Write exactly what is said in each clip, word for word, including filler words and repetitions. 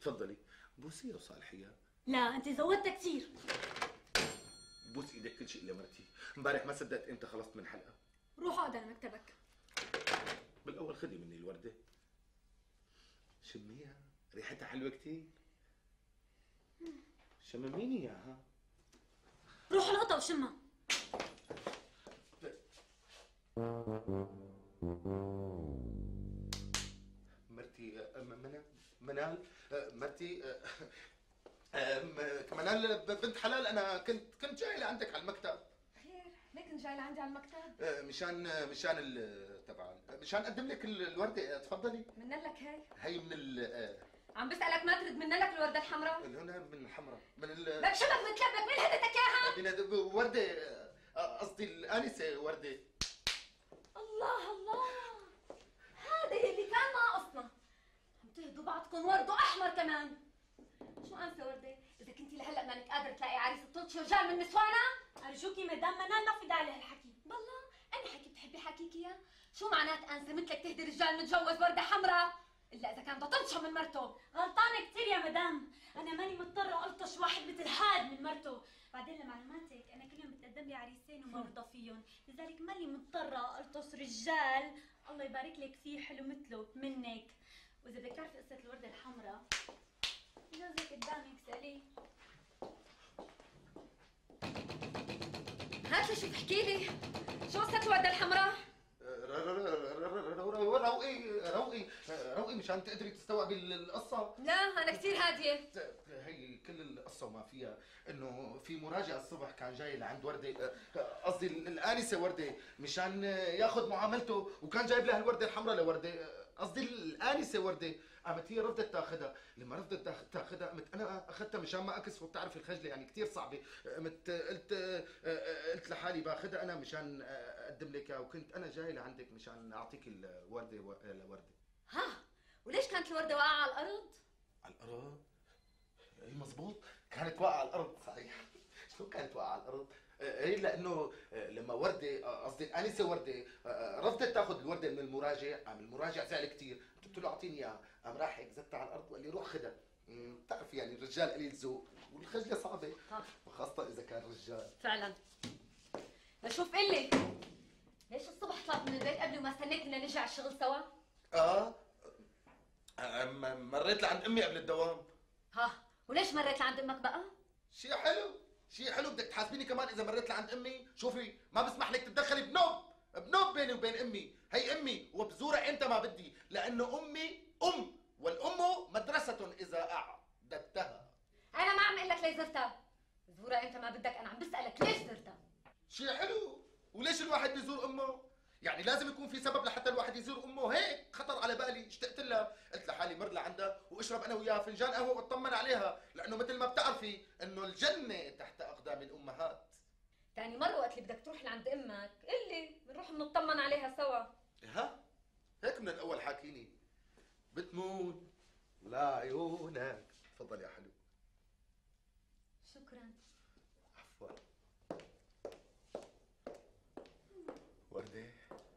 تفضلي بوسيها وصالحيها. لا انت زودتها كثير. بوس ايدك كل شيء لمرتي. امبارح ما صدقت امتى خلصت من حلقه. روح اقعد على مكتبك. بالاول خدي مني الورده شميها، ريحتها حلوه كثير. شمميني اياها. روح القطة وشمها. مرتي منال منال مرتي منال بنت حلال، انا كنت كنت جاي لعندك على المكتب. خير، ليه كنت جاي لعندي على المكتب؟ مشان مشان تبع مشان اقدم لك الورده. تفضلي. من لك هي؟ هي من ال عم بسألك ما ترد من لك الوردة الحمراء؟ هنا من الحمراء من ال لك شبك متلبك، مين هدتك اياها؟ من ورده، قصدي الانسه ورده. الله الله، هذا يلي كان ناقصنا. عم تهدوا بعضكم ورد واحمر كمان. شو انسه ورده؟ اذا كنتي لهلا مانك قادره تلاقي عريس تطلشي رجال من نسوانا؟ ارجوكي مدام منال ما في داعي لهالحكي. بالله انا حكي بتحبي حكيك اياه؟ شو معنات انسه مثلك تهدي رجال متجوز ورده حمراء؟ الا اذا كان بدها تنشر من مرته. غلطانه كثير يا مدام، انا ماني مضطره الطش واحد مثل هاد من مرته. بعدين لمعلوماتك انا كل يوم بتقدم لي عريسين وما برضى فيهم، لذلك ماني مضطره الطش رجال الله يبارك لك فيه حلو مثله منك. واذا بدك تعرفي قصه الورده الحمراء جوزك قدامك اساليه. هات لي شو تحكي لي، شو قصة الوردة الحمراء؟ روقي روقي روقي مشان تقدري تستوعبي القصة. لا أنا كثير هادية. هي كل القصة وما فيها إنه في مراجع الصبح كان جاي لعند وردة، قصدي الآنسة وردة مشان ياخذ معاملته، وكان جايب لها الوردة الحمراء لوردة، قصدي الآنسة وردة. قامت هي رفضت تاخذها، لما رفضت تاخذها قمت انا اخذتها مشان ما اكسفه، بتعرفي الخجله يعني كثير صعبه. قمت قلت قلت لحالي باخذها انا مشان اقدم لك اياها، وكنت انا جاي لعندك مشان اعطيك الورده لورده. ها وليش كانت الورده واقعه على الارض؟ على الارض؟ اي مزبوط، كانت واقعه على الارض صحيح. شو كانت واقعه على الارض؟ ايه لانه لما ورده قصدي الانسه ورده رفضت تاخذ الورده من المراجع، قام المراجع زعل كثير، قلت له اعطيني اياها، قام راح هيك زتها على الارض وقال لي روح خذها. بتعرفي يعني الرجال قليل ذوق والخجله صعبه، وخاصه اذا كان رجال. فعلا. لشوف قلي ليش الصبح طلعت من البيت قبل وما استنيت لنا نرجع الشغل سوا؟ اه مريت لعند امي قبل الدوام. ها وليش مريت لعند امك بقى؟ شيء حلو شيء حلو، بدك تحاسبيني كمان اذا مريت لعند امي. شوفي ما بسمح لك تتدخلي بنوب بنوب بيني وبين امي، هي امي وبزورها امتى ما بدي، لانه امي ام والام مدرسه اذا اعددتها. انا ما عم اقول لك ليه زرتها، زورها امتى ما بدك، انا عم بسالك ليش زرتها. شيء حلو، وليش الواحد بيزور امه؟ يعني لازم يكون في سبب لحتى الواحد يزور امه. هيك خطر على بالي، اشتقت لها، قلت لحالي مر لعندها واشرب انا وياها فنجان قهوه واطمن عليها، لانه مثل ما بتعرفي انه الجنه تحت اقدام الامهات. ثاني مره وقت اللي بدك تروح لعند امك قل لي بنروح بنطمن عليها سوا. ها هيك من الاول حاكيني بتمون لا عيونك. تفضل يا حلو. شكرا. عفوا. وردة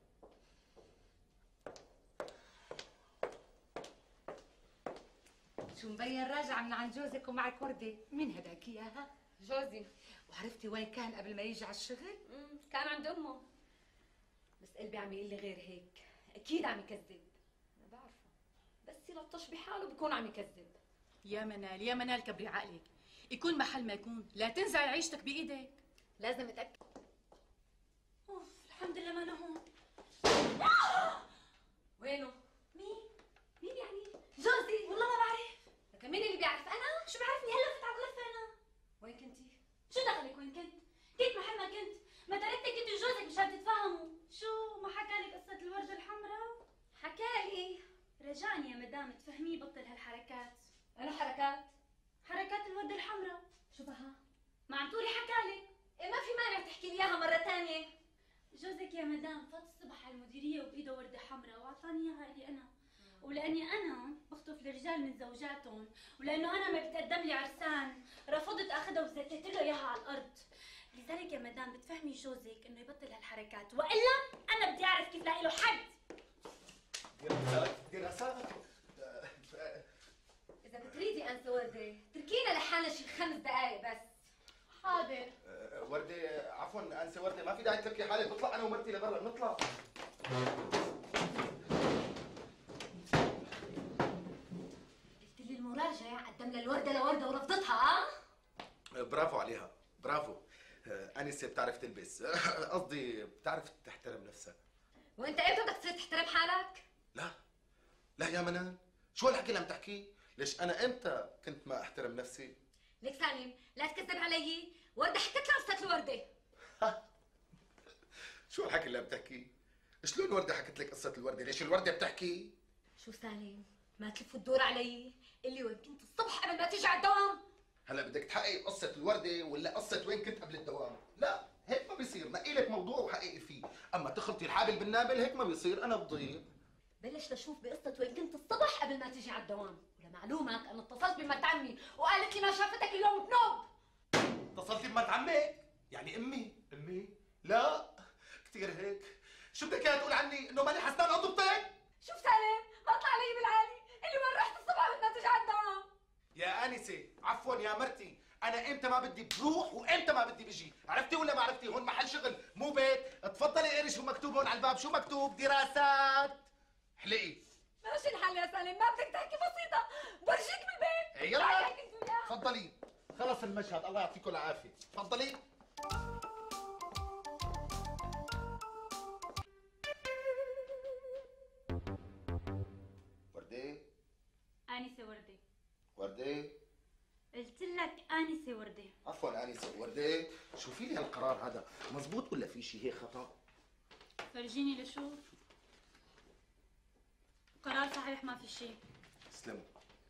شو مبين راجعة من عند جوزك ومعك وردة، مين هداك اياها؟ جوزي. وعرفتي وين كان قبل ما يجي على الشغل؟ امم كان عند امه، بس قلبي عم يقول لي غير هيك، اكيد عم يكذب، انا بعرفه، بس يلطش بحاله بكون عم يكذب. يا منال يا منال كبري عقلك، يكون محل ما يكون لا تنزعي عيشتك بايدك. لازم اتاكد. اوف الحمد لله ما انا هون. وينه؟ مين؟ مين يعني؟ جوزي. والله ما بعرف. لكن مين اللي بيعرف؟ انا؟ شو بعرفني هلا فت على الغرفه انا. وين كنتي؟ شو دخلك وين كنت؟ كنت محل ما كنت، ما تركتك انت وجوزك مشان تتفاهموا. شو ما حكى لك قصه الورده الحمراء؟ حكالي. رجاني يا مدام تفهميه بطل هالحركات. انا حركات؟ حركات الورده الحمراء. شو بها؟ ما عم تقولي حكالك؟ إيه ما في مانع تحكي لي اياها مره ثانيه. جوزك يا مدام فات الصبح على المديريه وبايده ورده حمراء واعطاني اياها لي انا، ولاني انا بخطف الرجال من زوجاتهم، ولانه انا ما بتقدم لي عرسان رفضت اخذها وزتت له اياها على الارض. لذلك يا مدام بتفهمي جوزك انه يبطل هالحركات، والا انا بدي اعرف كيف لاقي له حد. دراسات دراسات. اذا بتريدي يا انسه ورده، تركينا لحالنا شي خمس دقائق بس. حاضر. أه، وردة عفوا انسه وردة، ما في داعي تتركي حالك، بطلع انا ومرتي لبرا، بنطلع. قلت لي المراجع قدم لها الورده لورده ورفضتها. اه برافو عليها، برافو. أه، انسه بتعرف تلبس، قصدي بتعرف تحترم نفسها. وانت امتى بدك تصير تحترم حالك؟ لا لا يا منال، شو هالحكي اللي عم تحكيه؟ ليش انا امتى كنت ما احترم نفسي؟ ليك سالم، لا تكذب علي، ورده حكت لها قصه الورده. شو هالحكي اللي عم تحكيه؟ شلون وردة حكت لك قصة الوردة؟ ليش الوردة بتحكي؟ شو سالم؟ ما تلف وتدور علي، اللي وين كنت الصبح قبل ما تيجي على الدوام؟ هلا بدك تحقق قصة الوردة ولا قصة وين كنت قبل الدوام؟ لا هيك ما بيصير، نقي لك موضوع وحققي فيه، أما تخلطي الحابل بالنابل هيك ما بيصير، أنا بضيع. بلش لشوف بقصة وين كنت الصبح قبل ما تيجي على الدوام، ولمعلومك أنا اتصلت بمرت عمي وقالت لي ما شافتك اليوم بنوب. اتصلتي بمرت عمك؟ يعني أمي؟ أمي؟ لا كثير هيك، شو بدك إياها تقول عني؟ إنه ماني حسنان خطبتك؟ شوف سالم، ما طلع لي بالعالي، اللي وين رحت الصبح قبل ما تيجي على الدوام؟ يا آنسة، عفوا يا مرتي، أنا إمتى ما بدي بروح وإمتى ما بدي بجي، عرفتي ولا ما عرفتي؟ هون محل شغل مو بيت، تفضلي قري شو مكتوب هون على الباب، شو مكتوب؟ دراسات. حلقي. ماشي الحال يا سالم، ما بدك تحكي بسيطة، برجيك بالبيت. إيه، يلا. تعال كنت وياها. تفضلي، خلص المشهد، الله يعطيكم العافية، تفضلي. وردة؟ آنسة وردة. وردة؟ قلت لك آنسة وردة. عفوا آنسة وردة، شوفي لي هالقرار هذا مزبوط ولا في شيء هيك خطأ؟ فرجيني لشوف. قرار صحيح، ما في شيء. تسلموا.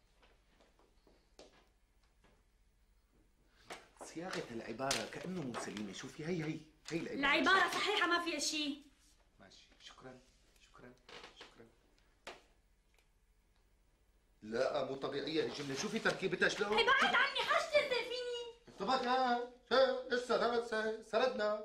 صياغة العبارة كأنه مو سليمة، شوفي هي هي هي العبارة. العبارة صحيحة، ما فيها شيء. ماشي، شكرا شكرا شكرا. لا مو طبيعية الجملة، شوفي تركيبتها شلون. هي بعد عني، حاج تنزل فيني. طبعا ها لسه سردنا.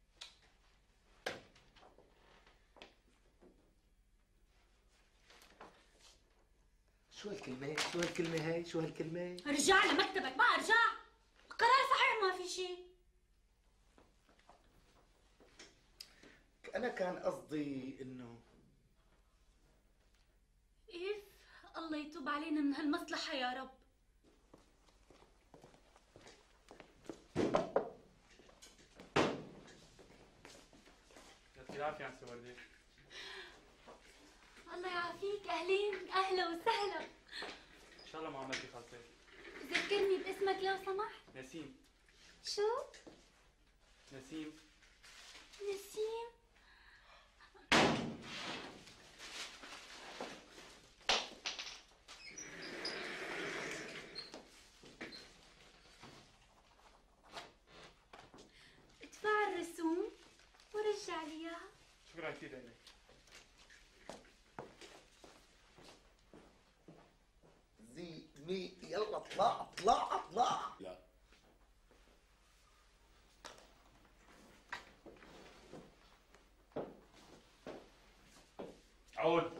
شو هالكلمة؟ شو هالكلمة هاي؟ شو هالكلمة؟ ارجع لمكتبك، ما ارجع. القرار صحيح، ما في شيء. أنا كان قصدي إنه إف الله يتوب علينا من هالمصلحة يا رب. يعطيك العافية عم وردة. الله يعافيك، أهلين، أهلا وسهلا. إن شاء الله ما عملتي خلطة. ذكرني باسمك لو سمحت. نسيم. شو؟ نسيم. نسيم. ادفع الرسوم ورجع لي اياها. شكرا كثير لك. زي مي يلا اطلع اطلع اطلع. لا عود.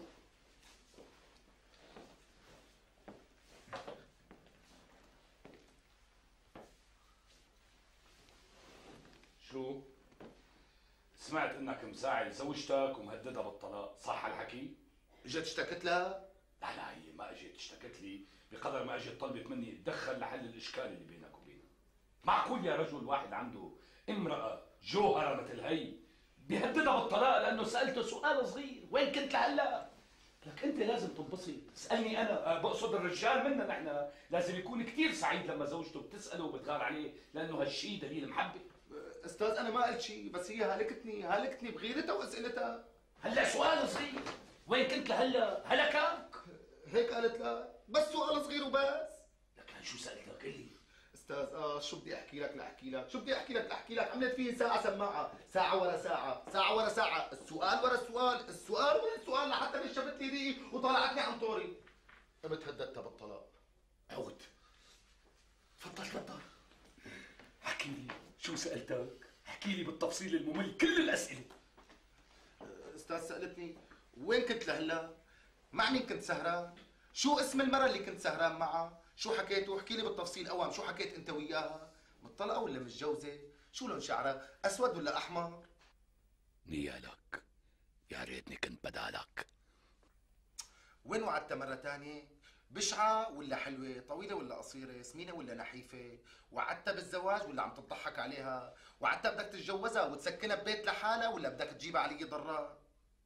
شو؟ سمعت انك مساعد زوجتك ومهددها بالطلاق، صح هالحكي؟ اجت اشتكت لها؟ لا لا هي ما اجت اشتكت لي، بقدر ما اجت طلبت مني اتدخل لحل الاشكال اللي بينك وبينها. معقول يا رجل واحد عنده امرأة جوهرة مثل هي بيهددها بالطلاق لانه سألته سؤال صغير، وين كنت لهلا؟ لك انت لازم تنبسط، تسألني انا، بقصد الرجال منا نحن لازم يكون كثير سعيد لما زوجته بتسأله وبتغار عليه، لانه هالشيء دليل محبة. استاذ انا ما قلت شيء، بس هي هلكتني هلكتني بغيرتها واسئلتها. هلا سؤال صغير، وين كنت لهلا؟ هلكك؟ هيك قالت لها، بس سؤال صغير وبس. لكن شو سألتك؟ قل لي. استاذ اه شو بدي احكي لك لاحكي لك، شو بدي احكي لك لاحكي لك، عملت فيه ساعة سماعة، ساعة ورا ساعة، ساعة ورا ساعة، السؤال ورا السؤال، السؤال ورا السؤال لحتى نشفت لي ريقي وطلعتني عن طوري. قمت هددتها بالطلاق. عود. تفضل تفضل. احكي لي شو سألتك؟ احكي لي بالتفصيل الممل كل الأسئلة. استاذ سألتني وين كنت لهلا؟ مع مين كنت سهران؟ شو اسم المرة اللي كنت سهران معها؟ شو حكيتوا؟ احكي لي بالتفصيل اوام، شو حكيت انت وياها؟ مطلقة ولا متجوزة؟ شو لون شعرها؟ اسود ولا احمر؟ نيالك، يا ريتني كنت بدالك. وين وعدتها مرة تانية؟ بشعة ولا حلوة؟ طويلة ولا قصيرة؟ سمينة ولا نحيفة؟ وعدتها بالزواج ولا عم تضحك عليها؟ وعدتها بدك تتجوزها وتسكنها ببيت لحالها ولا بدك تجيبها علي ضرار؟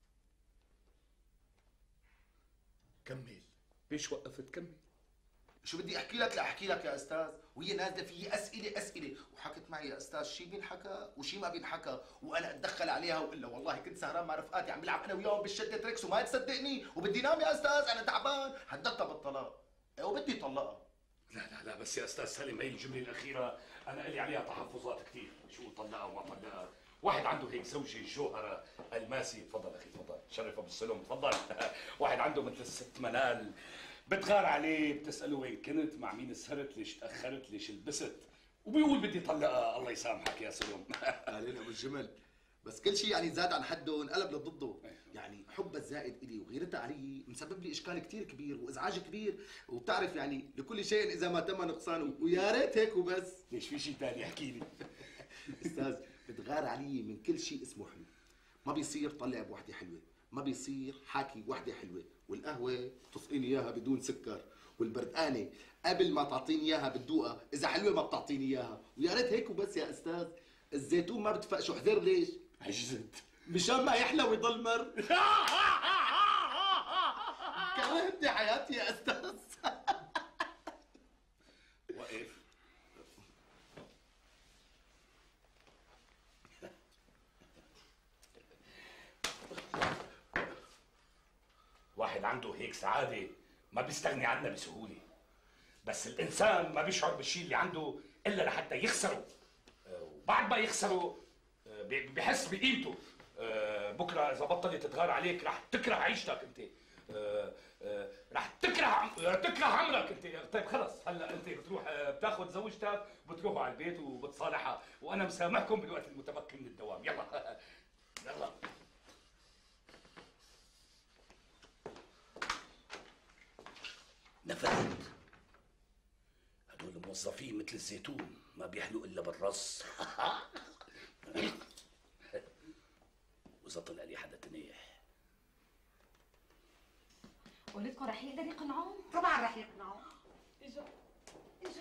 كمل، ليش وقفت؟ كمل. شو بدي احكي لك لاحكي لك يا استاذ؟ وهي نازله في اسئله اسئله وحكت معي يا استاذ شي بينحكى وشي ما بينحكى، وانا اتدخل عليها واقول لها والله كنت سهران مع رفقاتي عم بلعب انا وياهم بالشده تريكس وما تصدقني وبدي نام يا استاذ انا تعبان، هددتها بالطلاق وبدي طلقها. لا لا لا بس يا استاذ سالم، هي الجمله الاخيره انا لي عليها تحفظات كثير. شو طلقها وما طلقها؟ واحد عنده هيك زوجه جوهره الماسي. تفضل اخي تفضل، شرف ابو السلم تفضل. واحد عنده مثل الست منال بتغار عليه، بتساله وين كنت، مع مين سهرت، ليش تاخرت، ليش لبست، وبيقول بدي طلقها. الله يسامحك يا سلم. علينا بالجمل، بس كل شيء يعني زاد عن حده انقلب لضده، يعني حبها الزائد الي وغيرتها علي مسبب لي اشكال كثير كبير وازعاج كبير، وبتعرف يعني لكل شيء اذا ما تم نقصان، ويا ريت هيك وبس. ليش في شيء ثاني؟ احكي لي. استاذ بتغار علي من كل شيء اسمه حلو، ما بيصير طلع بوحده حلوه، ما بيصير حاكي وحده حلوه، والقهوه تسقيني اياها بدون سكر، والبردقانه قبل ما تعطيني اياها بتدوقها، اذا حلوه ما بتعطيني اياها، ويا ريت هيك وبس يا استاذ. الزيتون ما بتفقشه حذر ليش؟ عجزت مشان ما يحلى ويضل مر. كرهتني حياتي يا استاذ. وقف. واحد عنده هيك سعادة ما بيستغني عنها بسهولة، بس الإنسان ما بيشعر بالشيء اللي عنده إلا لحتى يخسره، وبعد ما يخسره بحس بقيمته. بكرة إذا بطلت تتغار عليك رح تكره عيشتك أنت، رح تكره تكره عمرك أنت. طيب خلص، هلا أنت بتروح بتاخذ زوجتك وبتروحوا على البيت وبتصالحها، وأنا مسامحكم بالوقت المتبقي من الدوام. يلا يلا. نفذت. هدول الموظفين مثل الزيتون ما بيحلوا الا بالرص. واذا طلع لي حدا تنيح. ولدكم رح يقدر يقنعوهم؟ طبعا رح يقنعوا. اجا اجا.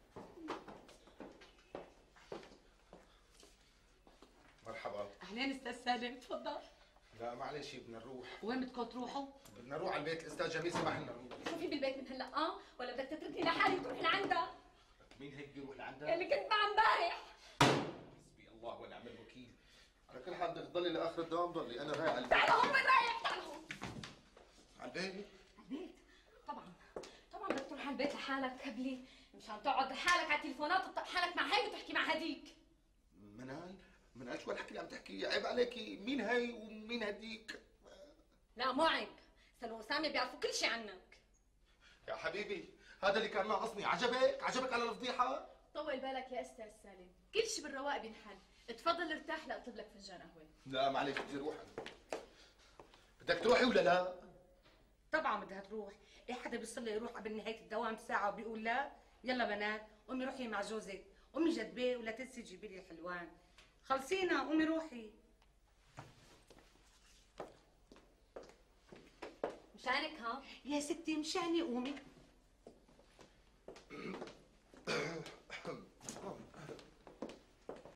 مرحبا. اهلين استاذ سالم، تفضل. لا معلش بدنا نروح. وين بدكم تروحوا؟ بدنا نروح على البيت، الاستاذ جميل سمح لنا نروح. شو في بالبيت من هلا اه؟ ولا بدك تتركني لحالي وتروح لعندها؟ مين هيك بيروح لعندها؟ اللي كنت معها امبارح. حسبي الله ونعم الوكيل. على كل حال بدك تضلي لاخر الدوام، ضلي انا رايح على البيت. تعال هون، وين رايح؟ تعال هون. على البيت؟ على البيت؟ طبعا طبعا بدك تروح على البيت لحالك قبلي، مشان تقعد لحالك على التليفونات وتطق حالك مع هي وتحكي مع هديك. منال؟ منال شو هالحكي اللي عم تحكي؟ عيب عليكي، مين هي ومين هديك؟ لا مو عيب، سلوى وسامي بيعرفوا كل شيء عنك. يا حبيبي هذا اللي كان ناقصني. عجبك؟ عجبك على الفضيحة؟ طول بالك يا استاذ سالم، كل شيء بالرواق بينحل، اتفضل ارتاح لاطلب لك فنجان قهوه. لا معلش بدي اروح. بدك تروحي ولا لا؟ طبعا بدها تروح، اي حدا بيصير له يروح قبل نهايه الدوام ساعه وبيقول لا؟ يلا بنات قومي روحي مع جوزك، قومي جدبيه ولا تنسي تجيبي لي الحلوان. خلصينا قومي روحي. مشانك ها؟ يا ستي مشاني قومي.